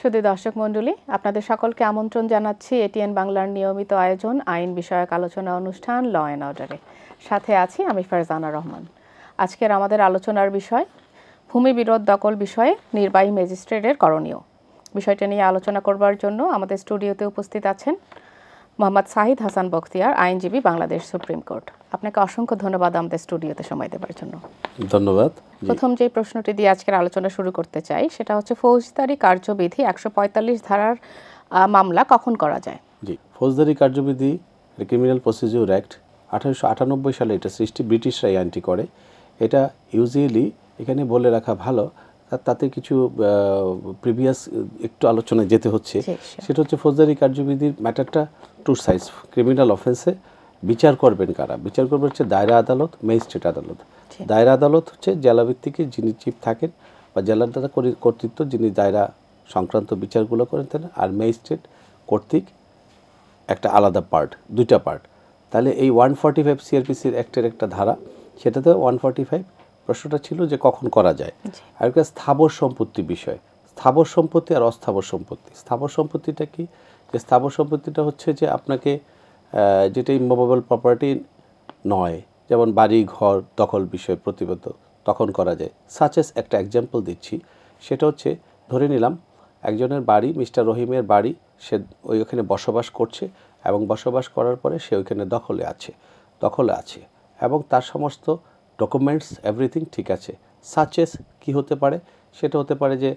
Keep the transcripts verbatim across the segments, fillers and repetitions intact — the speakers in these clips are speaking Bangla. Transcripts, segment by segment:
শুধু দর্শক মণ্ডলী, আপনাদের সকলকে আমন্ত্রণ জানাচ্ছি এটিএন বাংলার নিয়মিত আয়োজন আইন বিষয়ক আলোচনা অনুষ্ঠান ল অ্যান্ড অর্ডারে। সাথে আছি আমি ফারজানা রহমান। আজকের আমাদের আলোচনার বিষয় ভূমি বিরোধ দখল বিষয়ে নির্বাহী ম্যাজিস্ট্রেটের করণীয়। বিষয়টা নিয়ে আলোচনা করবার জন্য আমাদের স্টুডিওতে উপস্থিত আছেন মোহাম্মদ সাহিদ হাসান বখতিয়ার, আইনজীবী, বাংলাদেশ সুপ্রিম কোর্ট। আপনাকে অসংখ্য ধন্যবাদ আমাদের স্টুডিওতে সময় দেওয়ার জন্য। ধন্যবাদ। প্রথম যে প্রশ্নটি দিয়ে আজকের আলোচনা শুরু করতে চাই সেটা হচ্ছে ফৌজদারি কার্যবিধি একশো পঁয়তাল্লিশ ধারার মামলা কখন করা যায়? জি, ফৌজদারি কার্যবিধি ক্রিমিনাল প্রসিডিউর অ্যাক্ট আঠারোশো আটানব্বই সালে এটা সৃষ্টি, ব্রিটিশরা এই আইনটি করে। এটা ইউজুয়ালি এখানে বলে রাখা ভালো, তাতে কিছু প্রিভিয়াস একটু আলোচনায় যেতে হচ্ছে। সেটা হচ্ছে ফৌজদারি কার্যবিধির ম্যাটারটা টু সাইডস। ক্রিমিনাল অফেন্সে বিচার করবেন কারা? বিচার করবেন হচ্ছে দায়রা আদালত, ম্যাজিস্ট্রেট আদালত। দায়রা আদালত হচ্ছে জেলাভিত্তিক যিনি চিফ থাকেন বা জেলার দ্বারা কর্তৃত্ব যিনি দায়রা সংক্রান্ত বিচারগুলো করেন থাকেন, আর ম্যাজিস্ট্রেট কর্তৃক একটা আলাদা পার্ট, দুইটা পার্ট। তাহলে এই ওয়ান ফর্টি ফাইভ সিআরপিসির অ্যাক্টের একটা ধারা, সেটাতে ওয়ান ফর্টি ফাইভ প্রশ্নটা ছিল যে কখন করা যায়। আর একটা স্থাবর সম্পত্তি বিষয়, স্থাবর সম্পত্তি আর অস্থাবর সম্পত্তি। স্থাবর সম্পত্তিটা কি? যে স্থাবর সম্পত্তিটা হচ্ছে যে আপনাকে যেটা ইমুভেবল প্রপার্টি নয়, যেমন বাড়ি ঘর দখল বিষয় প্রতিবদ্ধ, তখন করা যায়। সাচেস একটা এক্সাম্পল দিচ্ছি, সেটা হচ্ছে ধরে নিলাম একজনের বাড়ি, মিস্টার রহিমের বাড়ি, সে ওই ওখানে বসবাস করছে এবং বসবাস করার পরে সে ওইখানে দখলে আছে দখলে আছে এবং তার সমস্ত ডকুমেন্টস এভরিথিং ঠিক আছে। সাচেস কি হতে পারে? সেটা হতে পারে যে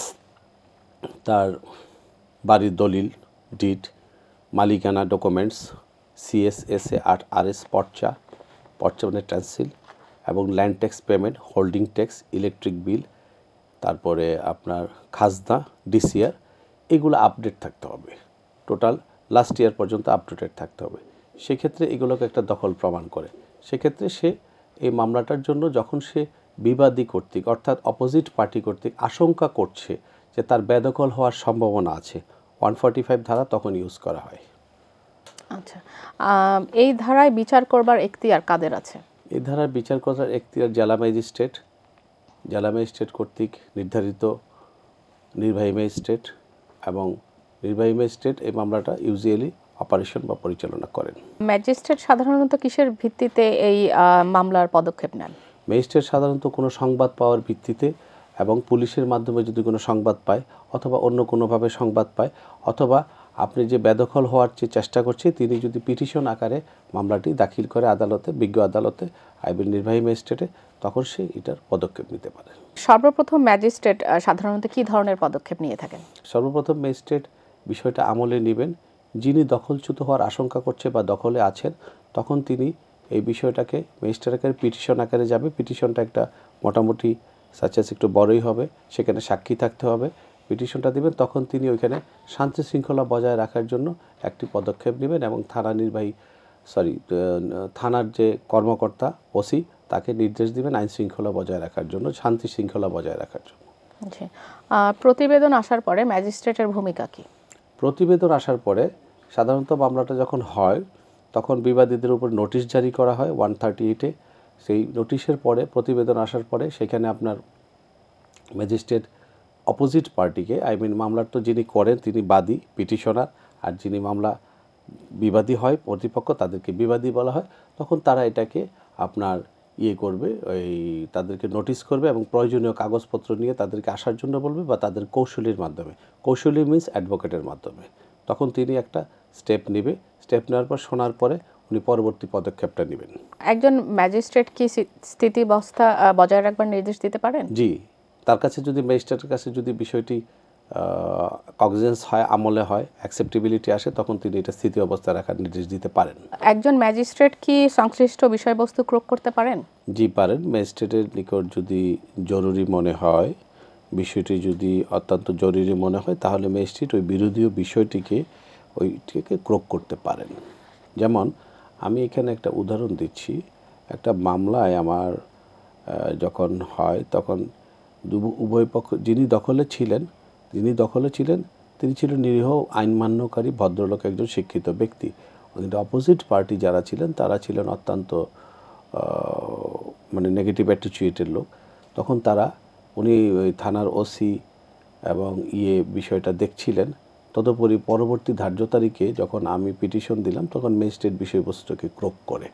তার বাড়ির দলিল, ডিড, মালিকানা ডকুমেন্টস, সিএসএসএ আট আরএস পর্চা, পর্চা মানে ট্রান্সিল, এবং land tax payment, holding tax, electric bill, তারপরে আপনার খাজনা, ডিসিআর, এগুলো আপডেট থাকতে হবে। টোটাল লাস্ট ইয়ার পর্যন্ত আপডেটেড থাকতে হবে। সেক্ষেত্রে এগুলোকে একটা দখল প্রমাণ করে। সেক্ষেত্রে সে এই মামলাটার জন্য যখন সে বিবাদী কর্তৃক অর্থাৎ অপোজিট পার্টি কর্তৃক আশঙ্কা করছে যে তার বেদখল হওয়ার সম্ভাবনা আছে, ওয়ান ফর্টি ফাইভ ধারা তখন ইউজ করা হয়। আচ্ছা, এই ধারায় বিচার করবার এখতিয়ার কাদের আছে? এই ধারার বিচার করার এখতিয়ার জেলা ম্যাজিস্ট্রেট, জেলা ম্যাজিস্ট্রেট কর্তৃক নির্ধারিত নির্বাহী ম্যাজিস্ট্রেট, এবং নির্বাহী ম্যাজিস্ট্রেট এই মামলাটা ইউজুয়ালি অপারেশন বা পরিচালনা করেন। ম্যাজিস্ট্রেট সাধারণত কিসের ভিত্তিতে এই মামলার পদক্ষেপ নেন? ম্যাজিস্ট্রেট সাধারণত কোনো সংবাদ পাওয়ার ভিত্তিতে এবং পুলিশের মাধ্যমে যদি কোনো সংবাদ পায় অথবা অন্য কোনোভাবে সংবাদ পায়, অথবা আপনি যে বেদখল হওয়ার যে চেষ্টা করছে তিনি যদি পিটিশন আকারে মামলাটি দাখিল করে আদালতে, বিজ্ঞ আদালতে, আইবির নির্বাহী ম্যাজিস্ট্রেটে, তখন সে এটার পদক্ষেপ নিতে পারে। সর্বপ্রথম ম্যাজিস্ট্রেট সাধারণত কী ধরনের পদক্ষেপ নিয়ে থাকেন? সর্বপ্রথম ম্যাজিস্ট্রেট বিষয়টা আমলে নেবেন। যিনি দখলচ্যুত হওয়ার আশঙ্কা করছে বা দখলে আছেন, তখন তিনি এই বিষয়টাকে ম্যাজিস্ট্রেট আকারে পিটিশন আকারে যাবে। পিটিশনটা একটা মোটামুটি সাচেস একটু বড়ই হবে, সেখানে সাক্ষী থাকতে হবে। পিটিশনটা দেবেন, তখন তিনি ওইখানে শান্তি শৃঙ্খলা বজায় রাখার জন্য একটি পদক্ষেপ নেবেন এবং থানা নির্বাহী সরি থানার যে কর্মকর্তা ওসি তাকে নির্দেশ দিবেন আইন শৃঙ্খলা বজায় রাখার জন্য, শান্তি শৃঙ্খলা বজায় রাখার জন্য। প্রতিবেদন আসার পরে ম্যাজিস্ট্রেটের ভূমিকা কি? প্রতিবেদন আসার পরে সাধারণত মামলাটা যখন হয় তখন বিবাদীদের উপর নোটিশ জারি করা হয় ওয়ান থার্টি এইটে। সেই নোটিশের পরে প্রতিবেদন আসার পরে সেখানে আপনার ম্যাজিস্ট্রেট অপোজিট পার্টিকে, আই মিন মামলার তো যিনি করেন তিনি বাদী পিটিশনার, আর যিনি মামলা বিবাদী হয় প্রতিপক্ষ তাদেরকে বিবাদী বলা হয়। তখন তারা এটাকে আপনার ইয়ে করবে, ওই তাদেরকে নোটিশ করবে এবং প্রয়োজনীয় কাগজপত্র নিয়ে তাদেরকে আসার জন্য বলবে, বা তাদের কৌশলীর মাধ্যমে, কৌশলী মিন্স অ্যাডভোকেটের মাধ্যমে। তখন তিনি একটা স্টেপ নেবে, স্টেপ নেওয়ার পর শোনার পরে উনি পরবর্তী পদক্ষেপটা নেবেন। একজন ম্যাজিস্ট্রেট কি স্থিতিবস্থা বজায় রাখবার নির্দেশ দিতে পারেন? জি, তার কাছে যদি ম্যাজিস্ট্রেটের কাছে যদি বিষয়টি কগনিজেন্স হয়, আমলে হয়, অ্যাকসেপ্টেবিলিটি আসে, তখন তিনি এটা স্থিতি অবস্থা রাখার নির্দেশ দিতে পারেন। একজন ম্যাজিস্ট্রেট কি সংশ্লিষ্ট বিষয়বস্তু ক্রোক করতে পারেন? জি পারেন। ম্যাজিস্ট্রেটের নিকট যদি জরুরি মনে হয়, বিষয়টি যদি অত্যন্ত জরুরি মনে হয়, তাহলে ম্যাজিস্ট্রেট ওই বিরোধীয় বিষয়টিকে ওইটিকে ক্রোক করতে পারেন। যেমন আমি এখানে একটা উদাহরণ দিচ্ছি। একটা মামলায় আমার যখন হয় তখন উভয় পক্ষ, যিনি দখলে ছিলেন যিনি দখলে ছিলেন তিনি ছিলেন নিরীহ আইন মান্যকারী ভদ্রলোক, একজন শিক্ষিত ব্যক্তি। কিন্তু অপোজিট পার্টি যারা ছিলেন তারা ছিলেন অত্যন্ত মানে নেগেটিভ অ্যাটিটিউডের লোক। তখন তারা উনি ওই থানার ওসি এবং ইয়ে বিষয়টা দেখছিলেন। তদুপরি পরবর্তী ধার্য তারিখে যখন আমি পিটিশন দিলাম তখন ম্যাজিস্ট্রেট বিষয়বস্তুকে ক্রোক করে।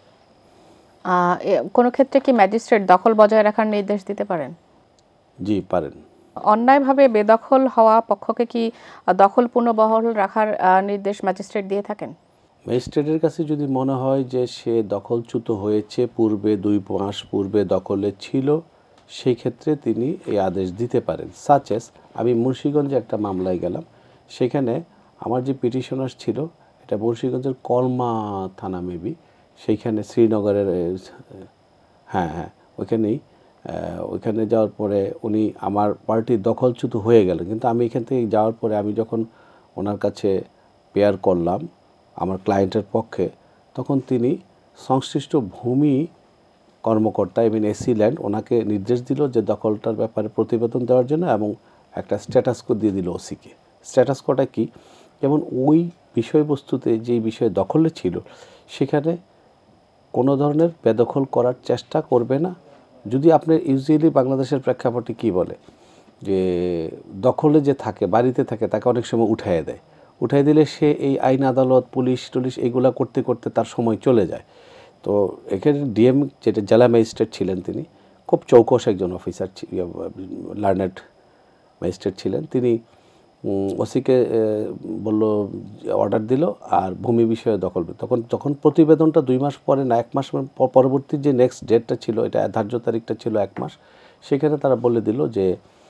কোনো ক্ষেত্রে কি ম্যাজিস্ট্রেট দখল বজায় রাখার নির্দেশ দিতে পারেন? জি পারেন। অন্যায়ভাবে বেদখল হওয়া পক্ষকে কি দখল পুনর্বহাল রাখার নির্দেশ ম্যাজিস্ট্রেট দিয়ে থাকেন? ম্যাজিস্ট্রেটের কাছে যদি মনে হয় যে সে দখলচ্যুত হয়েছে, পূর্বে দুই মাস পূর্বে দখলে ছিল, সেই ক্ষেত্রে তিনি এই আদেশ দিতে পারেন। সাচ এস আমি মুন্সিগঞ্জে একটা মামলায় গেলাম, সেখানে আমার যে পিটিশনার ছিল এটা মুন্সিগঞ্জের কলমা থানা মেবি, সেইখানে শ্রীনগরের, হ্যাঁ হ্যাঁ ওইখানেই, ওইখানে যাওয়ার পরে উনি আমার পার্টি দখলচ্যুত হয়ে গেল, কিন্তু আমি এখান থেকে যাওয়ার পরে আমি যখন ওনার কাছে পেয়ার করলাম আমার ক্লায়েন্টের পক্ষে, তখন তিনি সংশ্লিষ্ট ভূমি কর্মকর্তা এবং এসি ল্যান্ড ওনাকে নির্দেশ দিল যে দখলটার ব্যাপারে প্রতিবেদন দেওয়ার জন্য, এবং একটা স্ট্যাটাস কোড দিয়ে দিল ওসিকে। স্ট্যাটাস কোডটা কি, যেমন ওই বিষয়বস্তুতে যেই বিষয়ে দখলে ছিল সেখানে কোনো ধরনের বেদখল করার চেষ্টা করবে না। যদি আপনার ইউজুয়ালি বাংলাদেশের প্রেক্ষাপটে কি বলে যে দখলে যে থাকে, বাড়িতে থাকে, তাকে অনেক সময় উঠাইয়ে দেয়, উঠাই দিলে সে এই আইন আদালত পুলিশ টুলিশ এইগুলা করতে করতে তার সময় চলে যায়। তো এখানে ডিএম যেটা জেলা ম্যাজিস্ট্রেট ছিলেন, তিনি খুব চৌকস একজন অফিসার, লার্নেড ম্যাজিস্ট্রেট ছিলেন। তিনি ওসিকে বলল, অর্ডার দিল আর ভূমি বিষয়ে দখল, তখন যখন প্রতিবেদনটা দুই মাস পরে না এক মাস পরবর্তী যে নেক্সট ডেটটা ছিল, এটা ধার্য তারিখটা ছিল এক মাস, সেখানে তারা বলে দিল যে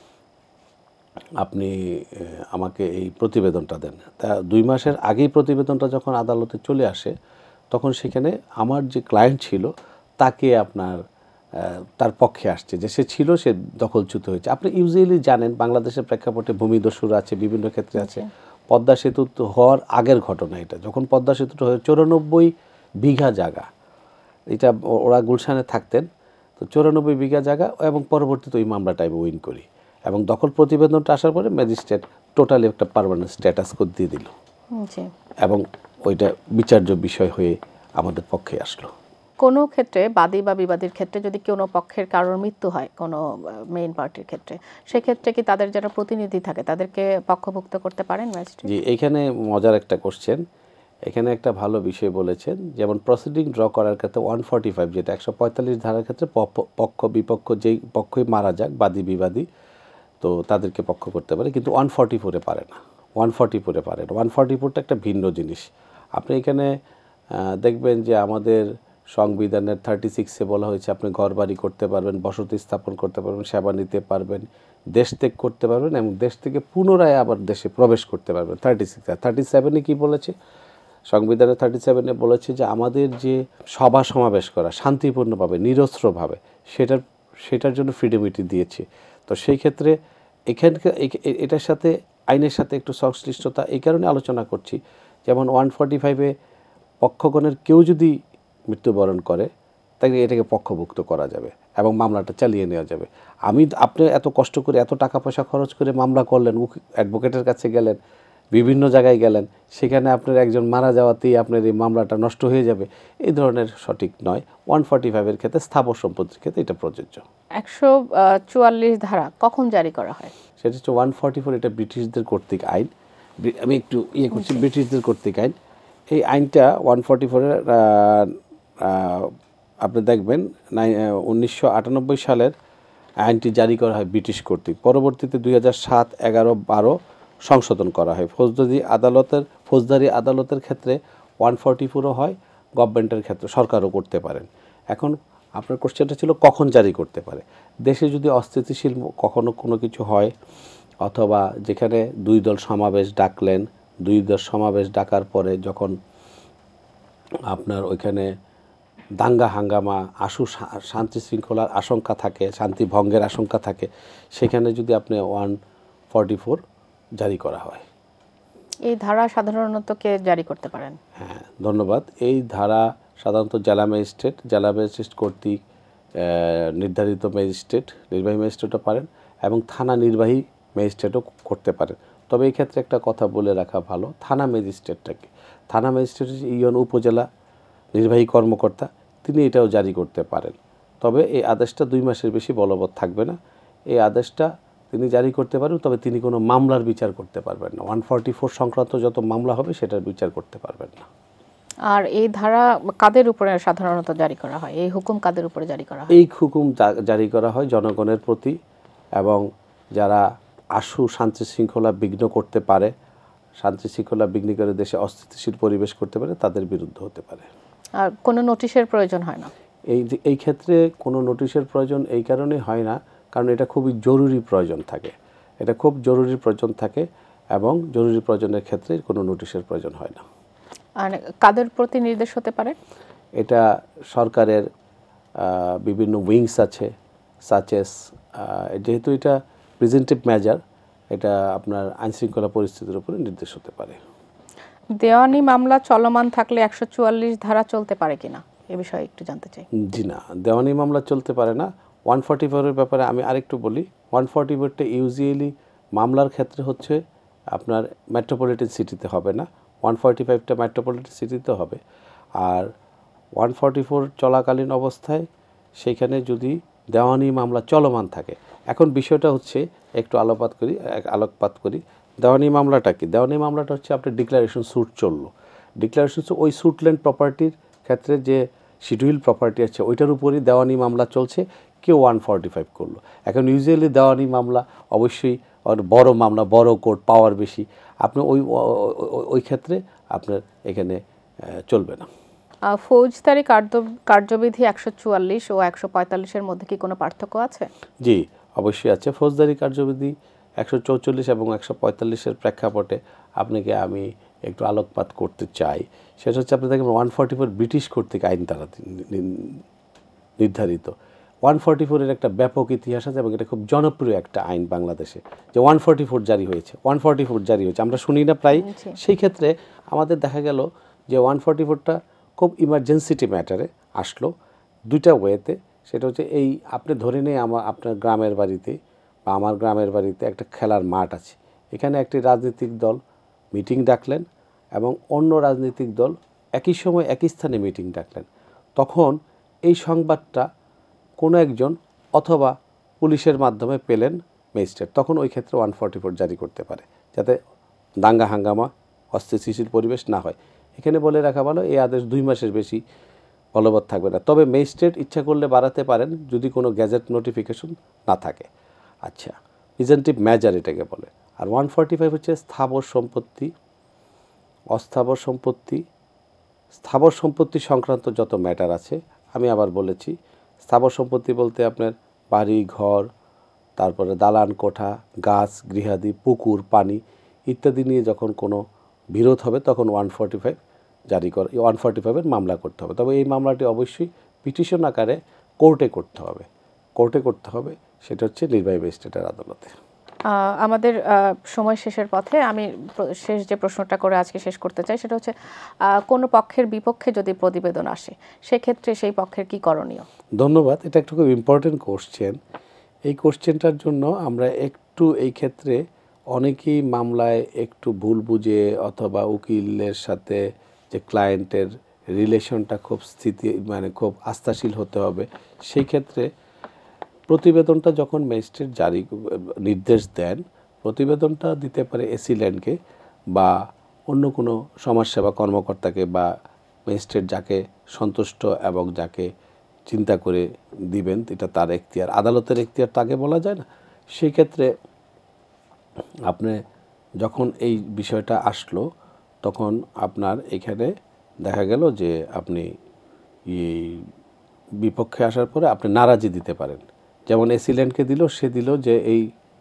আপনি আমাকে এই প্রতিবেদনটা দেন। তা দুই মাসের আগেই প্রতিবেদনটা যখন আদালতে চলে আসে, তখন সেখানে আমার যে ক্লায়েন্ট ছিল তাকে আপনার তার পক্ষে আসছে যে সে ছিল, সে দখলচ্যুত হয়েছে। আপনি ইউজুয়ালি জানেন বাংলাদেশের প্রেক্ষাপটে ভূমিদস্যুরা আছে, বিভিন্ন ক্ষেত্রে আছে। পদ্মা সেতু হওয়ার আগের ঘটনা এটা, যখন পদ্মা সেতুটা হয়ে চৌরানব্বই বিঘা জায়গা, এটা ওরা গুলশানে থাকতেন, তো চৌরানব্বই বিঘা জায়গা, এবং পরবর্তীতে ওই মামলাটা আমি উইন করি, এবং দখল প্রতিবেদনটা আসার পরে ম্যাজিস্ট্রেট টোটালি একটা পার্মানেন্ট স্ট্যাটাস কোড দিয়ে দিল, এবং ওইটা বিচার্য বিষয় হয়ে আমাদের পক্ষে আসলো। কোনো ক্ষেত্রে বাদী বা বিবাদীর ক্ষেত্রে যদি কোনো পক্ষের কারোর মৃত্যু হয় কোনো মেইন পার্টির ক্ষেত্রে, সেক্ষেত্রে কি তাদের যারা প্রতিনিধি থাকে তাদেরকে পক্ষভুক্ত করতে পারেন ম্যাজিস্ট্রেট? জি, এইখানে মজার একটা কোশ্চেন, এখানে একটা ভালো বিষয় বলেছেন। যেমন প্রসিডিং ড্র করার ক্ষেত্রে ওয়ান ফর্টি ফাইভ যেটা একশো পঁয়তাল্লিশ ধারার ক্ষেত্রে পক্ষ বিপক্ষ যেই পক্ষই মারা যাক, বাদী বিবাদী, তো তাদেরকে পক্ষ করতে পারে, কিন্তু ওয়ান ফর্টি ফোরে পারে না। ওয়ান ফর্টি ফোরে পারে না ওয়ান ফর্টি ফোরটা একটা ভিন্ন জিনিস। আপনি এখানে দেখবেন যে আমাদের সংবিধানের থার্টি সিক্সে বলা হয়েছে আপনি ঘর বাড়ি করতে পারবেন, বসতি স্থাপন করতে পারবেন, সেবা নিতে পারবেন, দেশ ত্যাগ করতে পারবেন, এবং দেশ থেকে পুনরায় আবার দেশে প্রবেশ করতে পারবেন। থার্টি সিক্স থার্টি সেভেনে কী বলেছে, সংবিধানের থার্টি সেভেনে বলেছে যে আমাদের যে সভা সমাবেশ করা শান্তিপূর্ণভাবে নিরস্ত্রভাবে, সেটার সেটার জন্য ফ্রিডমিটি দিয়েছে। তো সেই ক্ষেত্রে এখানকার এটার সাথে আইনের সাথে একটু সংশ্লিষ্টতা এই কারণে আলোচনা করছি, যেমন ওয়ান ফর্টি ফাইভে পক্ষগণের কেউ যদি মৃত্যুবরণ করে তাকে এটাকে পক্ষভুক্ত করা যাবে এবং মামলাটা চালিয়ে নেওয়া যাবে। আমি আপনি এত কষ্ট করে এত টাকা পয়সা খরচ করে মামলা করলেন, অ্যাডভোকেটের কাছে গেলেন, বিভিন্ন জায়গায় গেলেন, সেখানে আপনার একজন মারা যাওয়াতেই আপনার এই মামলাটা নষ্ট হয়ে যাবে, এই ধরনের সঠিক নয়। ওয়ান ফর্টি ফাইভের ক্ষেত্রে স্থাবর সম্পত্তির ক্ষেত্রে এটা প্রযোজ্য। একশো চুয়াল্লিশ ধারা কখন জারি করা হয়? সেটা হচ্ছে ওয়ান ফর্টি ফোর, এটা ব্রিটিশদের কর্তৃক আইন। আমি একটু ইয়ে করছি, ব্রিটিশদের কর্তৃক আইন। এই আইনটা ওয়ান ফর্টি ফোরের আপনি দেখবেন উনিশশো আটানব্বই সালের আইনটি জারি করা হয় ব্রিটিশ কর্তৃক। পরবর্তীতে দুই হাজার সাত এগারো বারো সংশোধন করা হয়। ফৌজদারি আদালতের ফৌজদারি আদালতের ক্ষেত্রে ওয়ান ফর্টি ফোরও হয়, গভর্নমেন্টের ক্ষেত্রে সরকারও করতে পারেন। এখন আপনার কোশ্চেনটা ছিল কখন জারি করতে পারে। দেশে যদি অস্থিতিশীল কখনো কোনো কিছু হয়, অথবা যেখানে দুই দল সমাবেশ ডাকলেন, দুই দল সমাবেশ ডাকার পরে যখন আপনার ওইখানে দাঙ্গা হাঙ্গামা, আশু শান্তি শৃঙ্খলার আশঙ্কা থাকে, শান্তি ভঙ্গের আশঙ্কা থাকে, সেখানে যদি আপনি ওয়ান ফর্টি ফোর জারি করা হয়। এই ধারা সাধারণত কে জারি করতে পারেন? হ্যাঁ, ধন্যবাদ। এই ধারা সাধারণত জেলা ম্যাজিস্ট্রেট, জেলা ম্যাজিস্ট্রেট কর্তৃক নির্ধারিত ম্যাজিস্ট্রেট, নির্বাহী ম্যাজিস্ট্রেটও পারেন, এবং থানা নির্বাহী ম্যাজিস্ট্রেটও করতে পারেন। তবে এই ক্ষেত্রে একটা কথা বলে রাখা ভালো, থানা ম্যাজিস্ট্রেটটাকে, থানা ম্যাজিস্ট্রেট ইউনিয়ন উপজেলা নির্বাহী কর্মকর্তা, তিনি এটাও জারি করতে পারেন। তবে এই আদেশটা দুই মাসের বেশি বলবৎ থাকবে না। এই আদেশটা তিনি জারি করতে পারবেন, তবে তিনি কোনো মামলার বিচার করতে পারবেন না। ওয়ান ফর্টি ফোর সংক্রান্ত যত মামলা হবে সেটার বিচার করতে পারবেন না। আর এই ধারা কাদের উপরে সাধারণত জারি করা হয়, এই হুকুম কাদের উপরে জারি করা হয়? এই হুকুম জারি করা হয় জনগণের প্রতি, এবং যারা আশু শান্তি শৃঙ্খলা বিঘ্ন করতে পারে, শান্তি শৃঙ্খলা বিঘ্ন করে দেশে অস্থিতিশীল পরিবেশ করতে পারে, তাদের বিরুদ্ধে হতে পারে। আর কোনো নোটিশের প্রয়োজন হয় না? এই যে এই ক্ষেত্রে কোনো নোটিশের প্রয়োজন এই কারণে হয় না, কারণ এটা খুবই জরুরি প্রয়োজন থাকে, এটা খুব জরুরি প্রয়োজন থাকে, এবং জরুরি প্রয়োজনের ক্ষেত্রে কোনো নোটিশের প্রয়োজন হয় না। আর কাদের প্রতি নির্দেশ হতে পারে? এটা সরকারের বিভিন্ন উইংস আছে, সাচেস, যেহেতু এটা প্রিভেন্টিভ মেজার, এটা আপনার আইনশৃঙ্খলা পরিস্থিতির উপরে নির্দেশ হতে পারে। দেওয়ানি মামলা চলমান থাকলে একশো চুয়াল্লিশ ধারা চলতে পারে কিনা, এ বিষয়ে একটু জানতে চাই। জি না, দেওয়ানি মামলা চলতে পারে না। ওয়ান ফর্টি ফোরের ব্যাপারে আমি আরেকটু বলি। ওয়ান ফর্টি ফোরটা ইউজুয়ালি মামলার ক্ষেত্রে হচ্ছে আপনার মেট্রোপলিটন সিটিতে হবে না, ওয়ান ফর্টি ফাইভটা মেট্রোপলিটন সিটিতে হবে। আর ওয়ান ফর্টি ফোর চলাকালীন অবস্থায় সেইখানে যদি দেওয়ানি মামলা চলমান থাকে, এখন বিষয়টা হচ্ছে একটু আলোকপাত করি আলোকপাত করি দেওয়ানি মামলাটা কি? দেওয়ানি মামলাটা হচ্ছে আপনার ডিক্লারেশন স্যুট চললো, ডিক্লারেশন ওই স্যুটল্যান্ড প্রপার্টির ক্ষেত্রে যে শিডিউল প্রপার্টি আছে ওইটার উপরই দেওয়ানি মামলা চলছে, কেউ ওয়ান ফর্টি ফাইভ করলো। এখন ইউজুয়ালি দেওয়ানি মামলা অবশ্যই বড় মামলা, বড় কোর্ট, পাওয়ার বেশি, আপনি ওই ওই ক্ষেত্রে আপনার এখানে চলবে না। ফৌজদারি কার্যবিধি একশো চুয়াল্লিশ ও একশো পঁয়তাল্লিশের মধ্যে কি কোনো পার্থক্য আছে? জি অবশ্যই আছে। ফৌজদারি কার্যবিধি একশো চৌচল্লিশ এবং একশো পঁয়তাল্লিশের প্রেক্ষাপটে আপনাকে আমি একটু আলোকপাত করতে চাই। সেটা হচ্ছে আপনি দেখবেন ওয়ান ফর্টি ফোর ব্রিটিশ কর্তৃক আইন দ্বারা নির্ধারিত। ওয়ান ফর্টি ফোরের একটা ব্যাপক ইতিহাস আছে এবং এটা খুব জনপ্রিয় একটা আইন বাংলাদেশে, যে ওয়ান ফর্টি ফোর জারি হয়েছে, ওয়ান ফর্টি ফোর জারি হয়েছে আমরা শুনি না প্রায়। সেই ক্ষেত্রে আমাদের দেখা গেল যে ওয়ান ফর্টি ফোরটা খুব ইমার্জেন্সিটি ম্যাটারে আসলো দুইটা ওয়েতে। সেটা হচ্ছে এই আপনি ধরে নিয়ে আমার আপনার গ্রামের বাড়িতে বা আমার গ্রামের বাড়িতে একটা খেলার মাঠ আছে, এখানে একটি রাজনৈতিক দল মিটিং ডাকলেন এবং অন্য রাজনৈতিক দল একই সময় একই স্থানে মিটিং ডাকলেন, তখন এই সংবাদটা কোনো একজন অথবা পুলিশের মাধ্যমে পেলেন ম্যাজিস্ট্রেট, তখন ওই ক্ষেত্রে ওয়ান ফর্টি ফোর জারি করতে পারে, যাতে দাঙ্গা হাঙ্গামা অস্থিতিশীল পরিবেশ না হয়। এখানে বলে রাখা ভালো, এই আদেশ দুই মাসের বেশি বলবৎ থাকবে না, তবে ম্যাজিস্ট্রেট ইচ্ছা করলে বাড়াতে পারেন যদি কোনো গ্যাজেট নোটিফিকেশন না থাকে। আচ্ছা, প্রিভেন্টিভ মেজার এটাকে বলে। আর ওয়ান ফর্টি ফাইভ হচ্ছে স্থাবর সম্পত্তি, অস্থাবর সম্পত্তি, স্থাবর সম্পত্তি সংক্রান্ত যত ম্যাটার আছে। আমি আবার বলেছি স্থাবর সম্পত্তি বলতে আপনার বাড়ি ঘর, তারপরে দালান কোঠা, গাছ গৃহাদি, পুকুর, পানি ইত্যাদি নিয়ে যখন কোনো বিরোধ হবে তখন ওয়ান ফর্টি ফাইভ জারি করে ওয়ান ফর্টি ফাইভের মামলা করতে হবে। তবে এই মামলাটি অবশ্যই পিটিশন আকারে কোর্টে করতে হবে, কোর্টে করতে হবে সেটা হচ্ছে নির্বাহী ম্যাজিস্ট্রেটের আদালতে। আমাদের সময় শেষের পথে আমি শেষ যে প্রশ্নটা করে আজকে শেষ করতে চাই সেটা হচ্ছে কোনো পক্ষের বিপক্ষে যদি প্রতিবেদন আসে সেক্ষেত্রে সেই পক্ষের কি করণীয়? ধন্যবাদ, এটা একটা খুব ইম্পর্টেন্ট কোশ্চেন। এই কোশ্চেনটার জন্য আমরা একটু এই ক্ষেত্রে অনেকেই মামলায় একটু ভুল বুঝে অথবা উকিলের সাথে যে ক্লায়েন্টের রিলেশনটা খুব স্থিতি মানে খুব আস্থাশীল হতে হবে। সেই ক্ষেত্রে প্রতিবেদনটা যখন ম্যাজিস্ট্রেট জারি নির্দেশ দেন, প্রতিবেদনটা দিতে পারে এসিল্যান্ডকে বা অন্য কোনো সমাজসেবা কর্মকর্তাকে বা ম্যাজিস্ট্রেট যাকে সন্তুষ্ট এবং যাকে চিন্তা করে দিবেন, এটা তার এখতিয়ার, আদালতের এখতিয়ার তাকে বলা যায় না। সেই ক্ষেত্রে আপনি যখন এই বিষয়টা আসলো তখন আপনার এখানে দেখা গেল যে আপনি এই বিপক্ষে আসার পরে আপনি নারাজি দিতে পারেন। যেমন এসিল্যান্ডকে দিল, সে দিল যে এই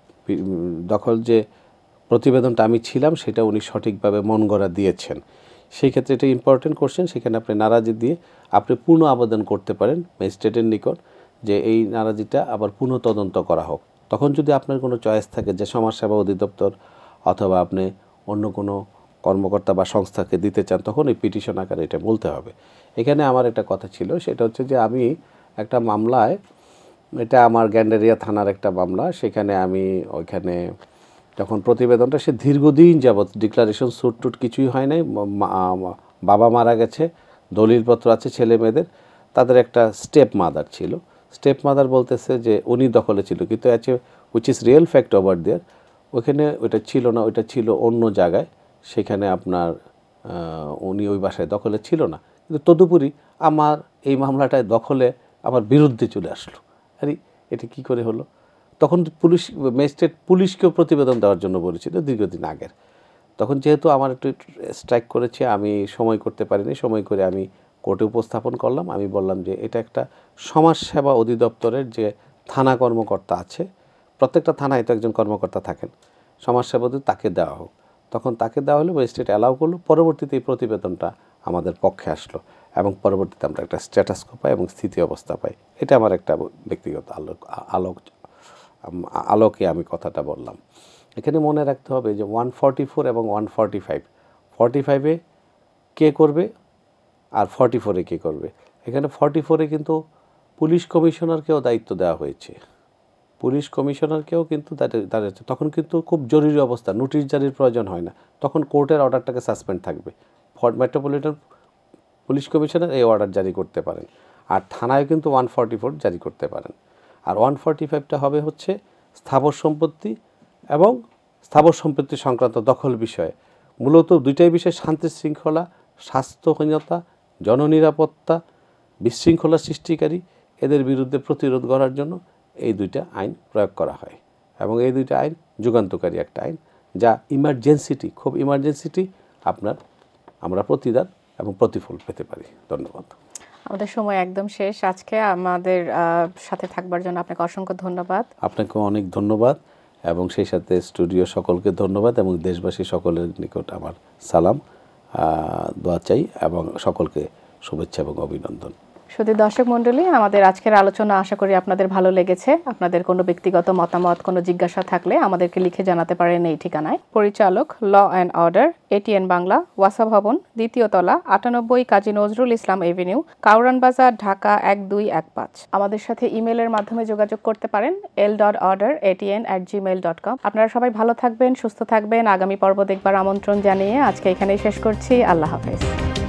দখল যে প্রতিবেদনটা আমি ছিলাম সেটা উনি সঠিকভাবে মন গড়া দিয়েছেন। সেই ক্ষেত্রে এটা ইম্পর্টেন্ট কোশ্চেন, সেখানে আপনি নারাজি দিয়ে আপনি পুনঃ আবেদন করতে পারেন ম্যাজিস্ট্রেটের নিকট যে এই নারাজিটা আবার পুনঃ তদন্ত করা হোক। তখন যদি আপনার কোনো চয়েস থাকে যে সমাজসেবা অধিদপ্তর অথবা আপনি অন্য কোনো কর্মকর্তা বা সংস্থাকে দিতে চান, তখন এই পিটিশন আকারে এটা বলতে হবে। এখানে আমার একটা কথা ছিল, সেটা হচ্ছে যে আমি একটা মামলায়, এটা আমার গ্যান্ডারিয়া থানার একটা মামলা, সেখানে আমি ওইখানে যখন প্রতিবেদনটা সে দীর্ঘদিন যাবৎ ডিক্লারেশন স্যুট টুট কিছুই হয় নাই, বাবা মারা গেছে, দলিলপত্র আছে ছেলে মেয়েদের, তাদের একটা স্টেপ মাদার ছিল। স্টেপ মাদার বলতেছে যে উনি দখলে ছিল, কিন্তু আছে which is real fact over there, ওইখানে ওইটা ছিল না, ওইটা ছিল অন্য জায়গায়, সেখানে আপনার উনি ওই বাসায় দখলে ছিল না, কিন্তু তদুপরি আমার এই মামলাটায় দখলে আমার বিরুদ্ধে চলে আসলো। আরে এটা কী করে হলো? তখন পুলিশ ম্যাজিস্ট্রেট পুলিশকেও প্রতিবেদন দেওয়ার জন্য বলেছিল দীর্ঘদিন আগের। তখন যেহেতু আমার একটু স্ট্রাইক করেছে, আমি সময় করতে পারিনি, সময় করে আমি কোর্টে উপস্থাপন করলাম। আমি বললাম যে এটা একটা সমাজসেবা অধিদপ্তরের যে থানা কর্মকর্তা আছে, প্রত্যেকটা থানায় তো একজন কর্মকর্তা থাকেন, সমাজসেবা তাকে দেওয়া হোক। তখন তাকে দেওয়া হলে ম্যাজিস্ট্রেট অ্যালাউ করলো। পরবর্তীতে এই প্রতিবেদনটা আমাদের পক্ষে আসলো এবং পরবর্তীতে আমরা একটা স্ট্যাটাসকো পাই এবং স্থিতি অবস্থা পাই। এটা আমার একটা ব্যক্তিগত আলোক আলোক আলোকে আমি কথাটা বললাম। এখানে মনে রাখতে হবে যে ওয়ান ফর্টি ফোর এবং ওয়ান ফর্টি ফাইভ ফর্টি ফাইভে কে করবে আর ফর্টি ফোরে কে করবে। এখানে ফর্টি ফোরে কিন্তু পুলিশ কমিশনারকেও দায়িত্ব দেওয়া হয়েছে, পুলিশ কমিশনারকেও কিন্তু দাঁড়িয়ে, তখন কিন্তু খুব জরুরি অবস্থা, নোটিশ জারির প্রয়োজন হয় না, তখন কোর্টের অর্ডারটাকে সাসপেন্ড থাকবে। মেট্রোপলিটন পুলিশ কমিশনার এই অর্ডার জারি করতে পারেন, আর থানায় কিন্তু ওয়ান ফর্টি ফোর জারি করতে পারেন। আর ওয়ান ফর্টি ফাইভটা হবে হচ্ছে স্থাবর সম্পত্তি এবং স্থাবর সম্পত্তি সংক্রান্ত দখল বিষয়ে। মূলত দুইটাই বিষয়, শান্তি শৃঙ্খলা, স্বাস্থ্যহীনতা, জননিরাপত্তা, বিশৃঙ্খলা সৃষ্টিকারী, এদের বিরুদ্ধে প্রতিরোধ করার জন্য এই দুইটা আইন প্রয়োগ করা হয়। এবং এই দুইটা আইন যুগান্তকারী একটা আইন, যা ইমার্জেন্সিটি, খুব ইমার্জেন্সিটি আপনার আমরা প্রতিদান এবং প্রতিফল পেতে পারি। ধন্যবাদ। আমাদের সময় একদম শেষ। আজকে আমাদের সাথে থাকবার জন্য আপনাকে অসংখ্য ধন্যবাদ। আপনাকে অনেক ধন্যবাদ এবং সেই সাথে স্টুডিও সকলকে ধন্যবাদ এবং দেশবাসী সকলের নিকট আমার সালাম দোয়া চাই এবং সকলকে শুভেচ্ছা এবং অভিনন্দন। শুধু দর্শক মণ্ডলী, আমাদের আজকের আলোচনা আশা করি আপনাদের ভালো লেগেছে। আপনাদের কোনো ব্যক্তিগত মতামত, কোনো জিজ্ঞাসা থাকলে আমাদেরকে লিখে জানাতে পারেন এই ঠিকানায়। পরিচালক, law and order, ATN Bangla, ওয়াসা ভবন, দ্বিতীয় তলা, আটানব্বই কাজী নজরুল ইসলাম এভিনিউ, কাউরান বাজার, ঢাকা এক দুই এক পাঁচ। আমাদের সাথে ইমেলের মাধ্যমে যোগাযোগ করতে পারেন L dot order ATN at Gmail dot com. আপনারা সবাই ভালো থাকবেন, সুস্থ থাকবেন। আগামী পর্ব দেখবার আমন্ত্রণ জানিয়ে আজকে এখানেই শেষ করছি। আল্লাহ হাফেজ।